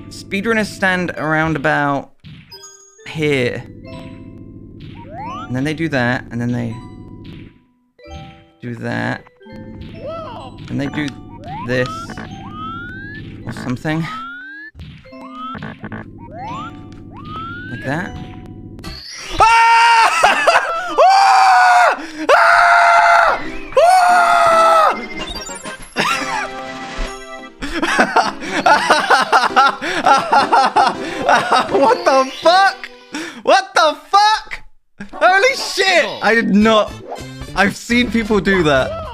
speedrunners stand around about here. And then they do that, and then they do that. And they do this. Or something. Like that. What the fuck? What the fuck? Holy shit! I did not. I've seen people do that.